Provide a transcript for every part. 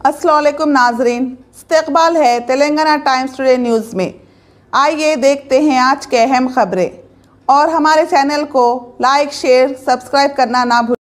अस्सलाम वालेकुम नाजरीन, इस्तक़बाल है तेलंगाना टाइम्स टुडे न्यूज़ में। आइए देखते हैं आज के अहम खबरें और हमारे चैनल को लाइक, शेयर, सब्सक्राइब करना ना भूलें।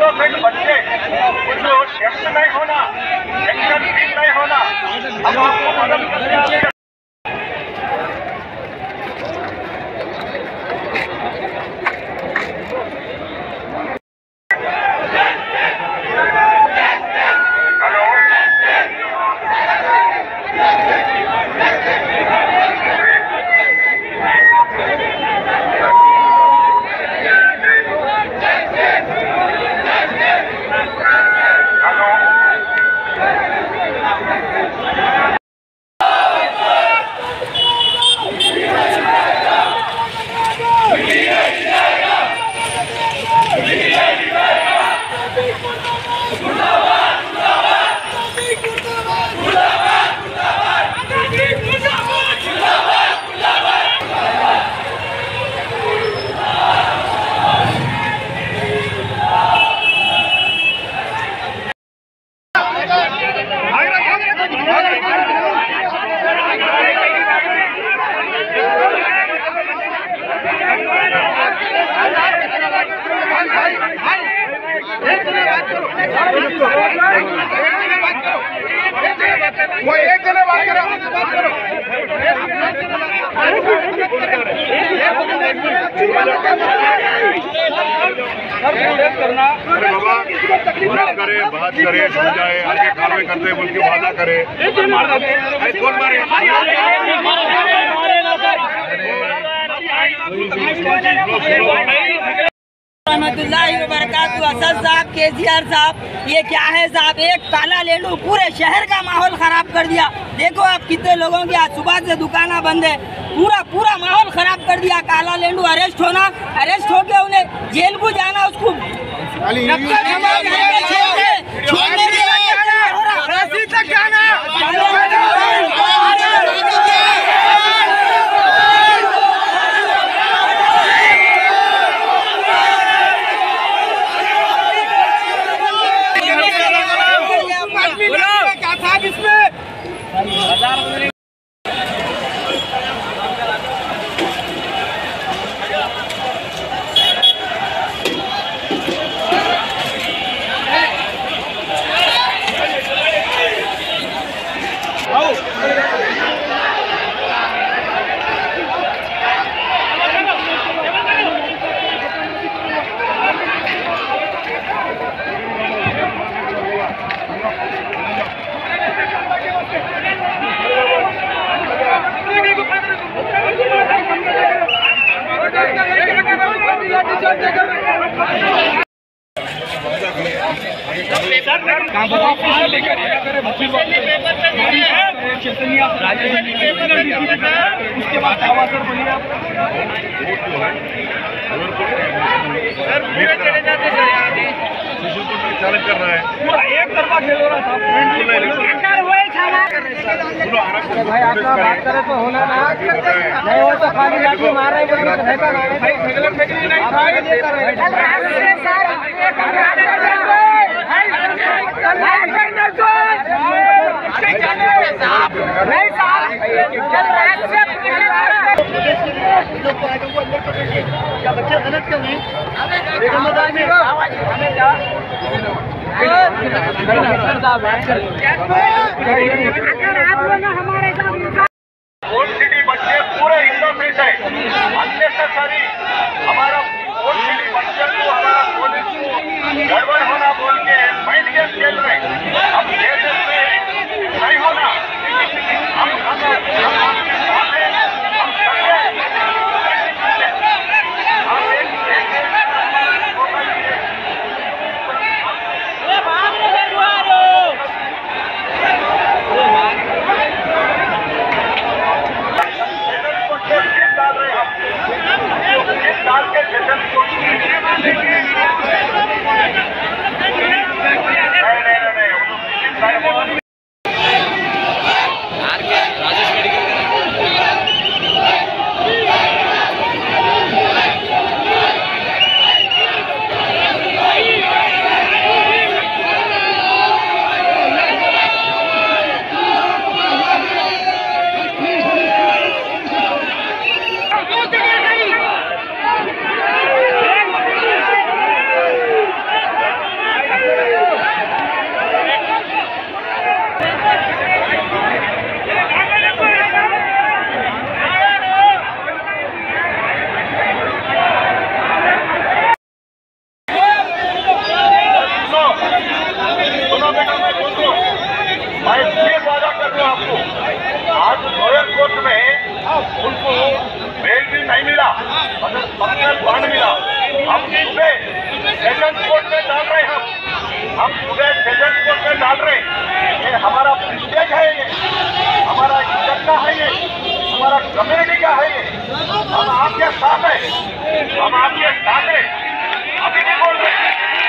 वो एक जने बात करो। बाबा करे, बात करे, समझाए, आगे कार्रवाई करते बोल के वादा करे। कौन मारे? असद साहब, केसीआर साहब, ये क्या है साहब? एक काला लेडू पूरे शहर का माहौल खराब कर दिया। देखो आप कितने लोगों की आज सुबह से दुकाना बंद है, पूरा माहौल खराब कर दिया। काला लेडू अरेस्ट होके उन्हें जेल को जाना, उसको उसके बाद चले जाते सर, चालक कर रहा है पूरा एक तरफा खेल हो रहा था। भाई आप बात करें तो होना ना, नहीं हो तो खाली लाठी मार रहे क्या बच्चे गलत क्यों नहीं? ओल्ड सिटी बच्चे पूरे इंडोफिट है, अननेसेसरी हमारा ओल्ड सिटी बच्चे को हमारा पुलिस को गड़बड़ होना बोल के माइंड गेम खेल रहे। हम देश में नहीं होना, आपके साथ है, हम आपके साथ हैं, अभी नहीं बोल रहे।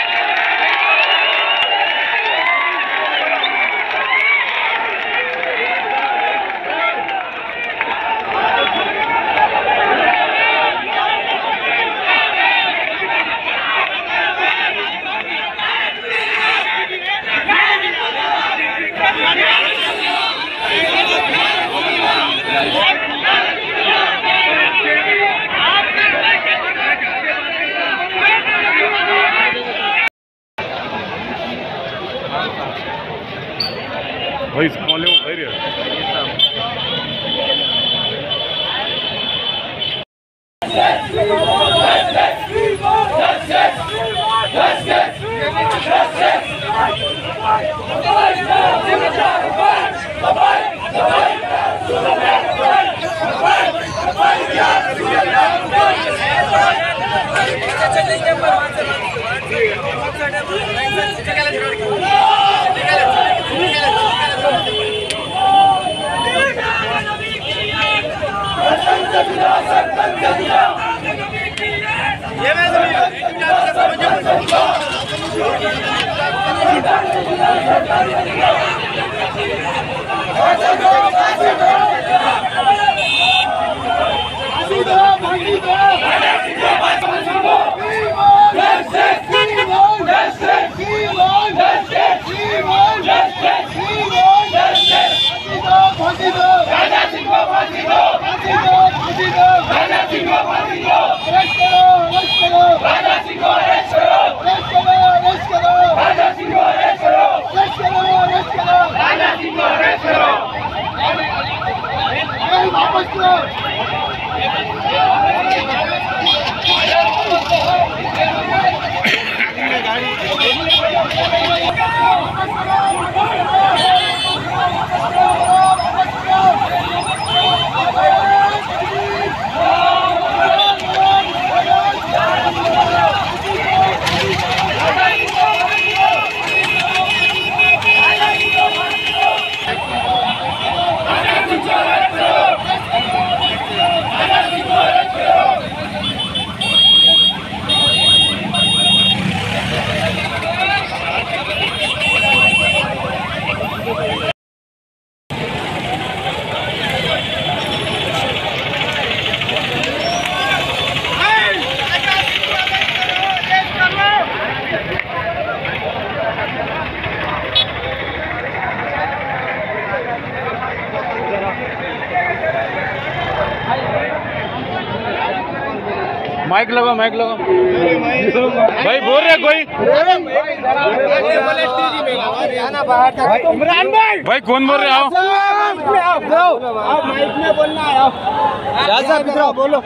भाई स्मॉले वो खैर है। माइक लगा भाई, बोल रहे कोई इमरान भाई कौन बोल रहे? आओ माइक में बोलना है। बोलो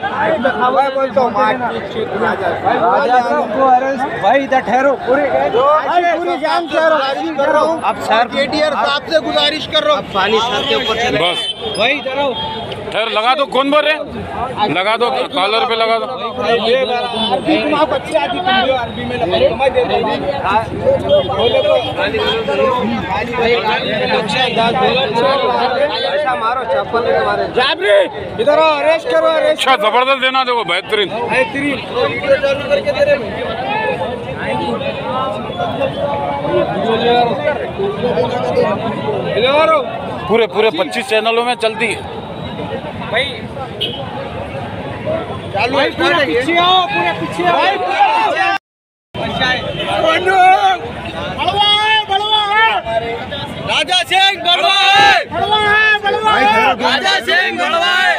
भाई, इधर ठहरो, पूरी जान ठहरो। अब सर केटीआर साहब से गुजारिश कर रहा हूँ, पानी सर के ऊपर चले बस भाई, इधर आओ। ठहर, लगा दो। कौन बोल रहे? लगा दो, कॉलर पे लगा दो। अच्छी आती अरबी में मारो चप्पल जाबरी, इधर आओ, अरेस्ट करो, अरेस्ट। अच्छा जबरदस्त देना, देखो बेहतरीन पूरे 25 चैनलों में चलती है भाई। चालू है, पीछे आओ, पूरे पीछे आओ। राजा सिंह बड़वा है, राजा सिंह बड़वा है।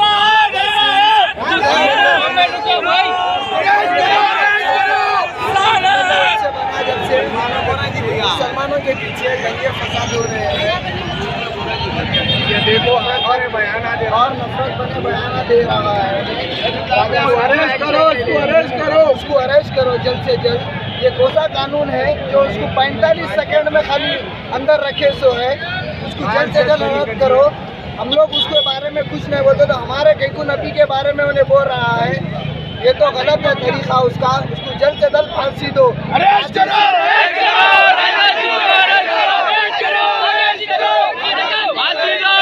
मुसलमानों के पीछे दंगे फसाद हो रहे हैं, ये देखो, और बयाना दे, और नफरत बने बयाना दे रहा है। अरेस्ट करो, उसको अरेस्ट करो जल्द से जल्द। ये कोसा कानून है जो उसको 45 सेकंड में खाली अंदर रखे सो है, उसको जल्द से जल्द रद्द करो। हम लोग उसके बारे में कुछ नहीं बोलते, तो हमारे कैकू नबी के बारे में उन्हें बोल रहा है, ये तो गलत है तरीका उसका। उसको जल्द से जल्द फांसी दो। अरेस्ट करो, फांसी दो।